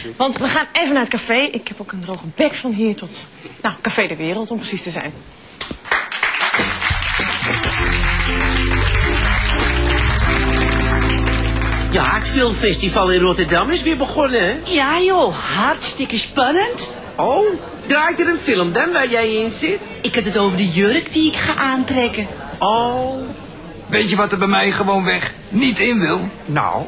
Want we gaan even naar het café. Ik heb ook een droge bek van hier tot... Nou, Café de Wereld, om precies te zijn. Ja, het filmfestival in Rotterdam is weer begonnen, hè? Ja joh, hartstikke spannend. Oh, draait er een film dan waar jij in zit? Ik had het over de jurk die ik ga aantrekken. Oh. Weet je wat er bij mij gewoonweg niet in wil? Nou,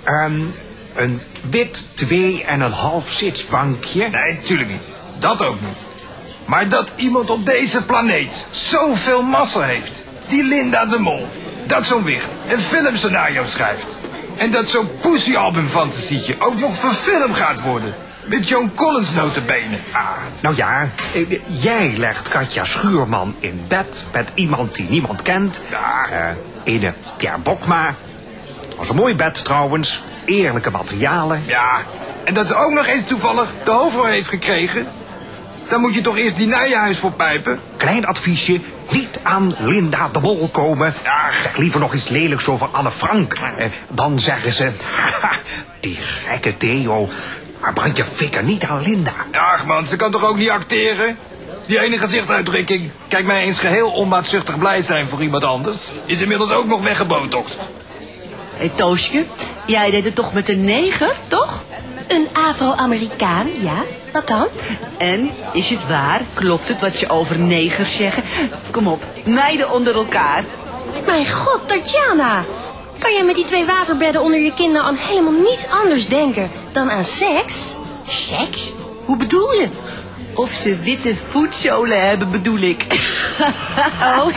een wit 2,5 zitsbankje. Nee, natuurlijk niet. Dat ook niet. Maar dat iemand op deze planeet zoveel massa heeft. Die Linda de Mol. Dat zo'n wicht een filmscenario schrijft. En dat zo'n Pussy-album-fantasietje ook nog verfilmd gaat worden. Met Joan Collins notabene. Nou ja, jij legt Katja Schuurman in bed met iemand die niemand kent. Ene Pierre Bokma. Was een mooi bed trouwens. Eerlijke materialen. Ja, en dat ze ook nog eens toevallig de hoofdrol heeft gekregen. Dan moet je toch eerst die Nijenhuis voor pijpen. Klein adviesje, niet aan Linda de Mol komen. Zeg liever nog iets lelijks over Anne Frank. Dan zeggen ze, haha, die gekke Theo. Maar brand je fikker niet aan Linda. Ach man, ze kan toch ook niet acteren? Die ene gezichtsuitdrukking, kijk mij eens geheel onbaatzuchtig blij zijn voor iemand anders, is inmiddels ook nog weggebotoxed. Hé Toosje, jij deed het toch met een neger, toch? Een Afro-Amerikaan, ja. Wat dan? En, is het waar? Klopt het wat ze over negers zeggen? Kom op, meiden onder elkaar. Mijn god, Tatjana. Kan jij met die 2 waterbedden onder je kin nou aan helemaal niets anders denken dan aan seks? Seks? Hoe bedoel je? Of ze witte voetzolen hebben, bedoel ik. Oh.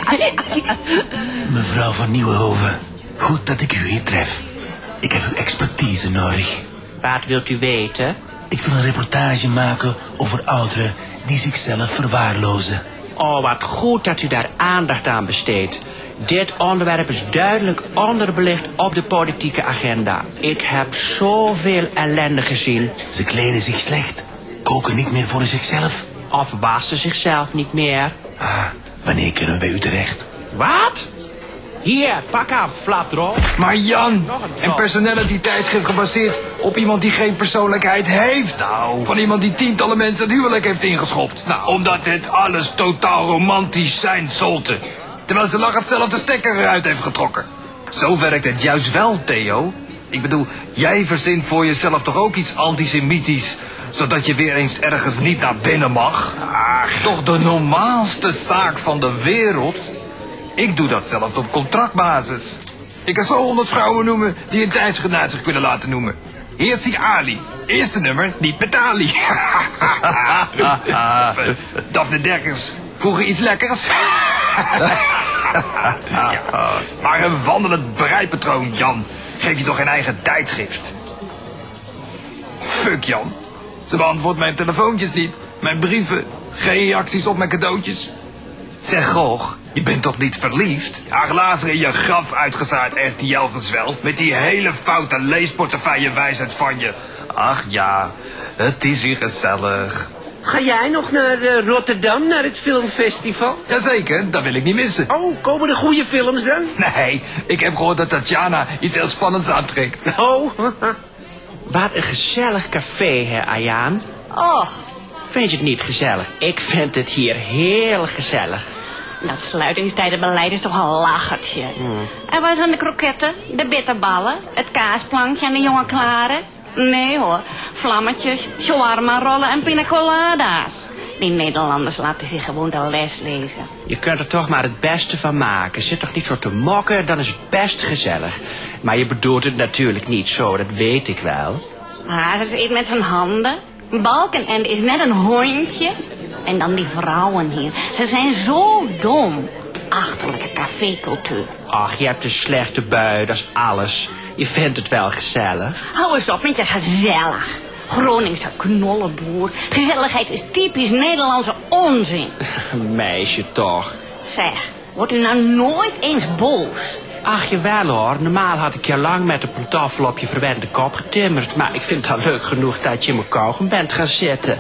Mevrouw van Nieuwenhoven, goed dat ik u hier tref. Ik heb uw expertise nodig. Wat wilt u weten? Ik wil een reportage maken over ouderen die zichzelf verwaarlozen. Oh, wat goed dat u daar aandacht aan besteedt. Dit onderwerp is duidelijk onderbelicht op de politieke agenda. Ik heb zoveel ellende gezien. Ze kleden zich slecht, koken niet meer voor zichzelf. Of wassen zichzelf niet meer. Wanneer kunnen we bij u terecht? Wat? Hier, pak aan, flatdrol. Maar Jan, een personality tijdschrift gebaseerd op iemand die geen persoonlijkheid heeft. Nou. Van iemand die tientallen mensen het huwelijk heeft ingeschopt. Nou, omdat het alles totaal romantisch zijn zolte. Terwijl ze lachend zelf de stekker eruit heeft getrokken. Zo werkt het juist wel, Theo. Ik bedoel, jij verzint voor jezelf toch ook iets antisemitisch, zodat je weer eens ergens niet naar binnen mag? Toch de normaalste zaak van de wereld? Ik doe dat zelfs op contractbasis. Ik kan zo 100 vrouwen noemen die een tijdschrift naar zich kunnen laten noemen. Heertje Ali. Eerste nummer, niet met Ali. Daphne Dekkers. Vroeger iets lekkers. Ja, maar een wandelend breipatroon, Jan. Geef je toch geen eigen tijdschrift? Fuck, Jan. Ze beantwoordt mijn telefoontjes niet. Mijn brieven. Geen reacties op mijn cadeautjes. Zeg, Goch, je bent toch niet verliefd? Ja, glazen in je graf uitgezaaid, RTL gezwel. Met die hele foute leesportefeuille wijsheid van je. Ach ja, het is weer gezellig. Ga jij nog naar Rotterdam, naar het filmfestival? Jazeker, dat wil ik niet missen. Oh, komen er goede films dan? Nee, ik heb gehoord dat Tatjana iets heel spannends aantrekt. Oh, wat een gezellig café, hè, Ayaan? Och, Vind je het niet gezellig? Ik vind het hier heel gezellig. dat sluitingstijdenbeleid is toch een lachertje. En waar zijn de kroketten, de bitterballen, het kaasplankje en de jonge klaren? Nee hoor, vlammetjes, shawarma-rollen en pina colada's. Die Nederlanders laten zich gewoon de les lezen. Je kunt er toch maar het beste van maken. Zit toch niet zo te mokken, dan is het best gezellig. Maar je bedoelt het natuurlijk niet zo, dat weet ik wel. Ze eet met zijn handen. Balkenende is net een hondje. En dan die vrouwen hier. Ze zijn zo dom. Achterlijke cafécultuur. Ach, je hebt een slechte bui, dat is alles. Je vindt het wel gezellig. Hou eens op met je gezellig. Groningse knollenboer. Gezelligheid is typisch Nederlandse onzin. Meisje toch. Zeg, wordt u nou nooit eens boos? Ach, jawel hoor. Normaal had ik je lang met de pantoffel op je verwende kop getimmerd. Maar ik vind het al leuk genoeg dat je in mijn kauwgom bent gaan zitten.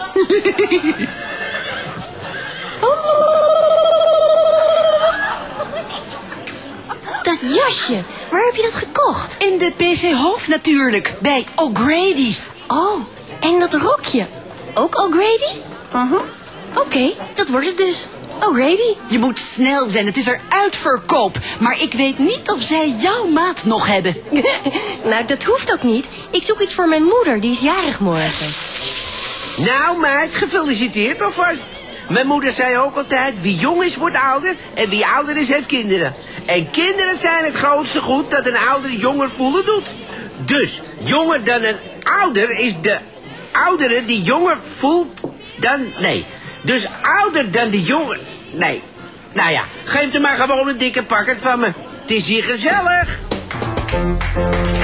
Dat jasje, waar heb je dat gekocht? In de PC Hof natuurlijk, bij O'Grady. Oh, En dat rokje, ook O'Grady? Oké, dat wordt het dus. O'Grady. Je moet snel zijn, het is er uitverkoop. Maar ik weet niet of zij jouw maat nog hebben. Nou, dat hoeft ook niet. Ik zoek iets voor mijn moeder, die is jarig morgen. Nou meid, gefeliciteerd alvast. Mijn moeder zei ook altijd, wie jong is wordt ouder en wie ouder is heeft kinderen. En kinderen zijn het grootste goed dat een ouder jonger voelen doet. Dus jonger dan een ouder is de oudere die jonger voelt dan... Nee, dus ouder dan de jonger... Nee, nou ja, geef er maar gewoon een dikke pakket van me. Het is hier gezellig.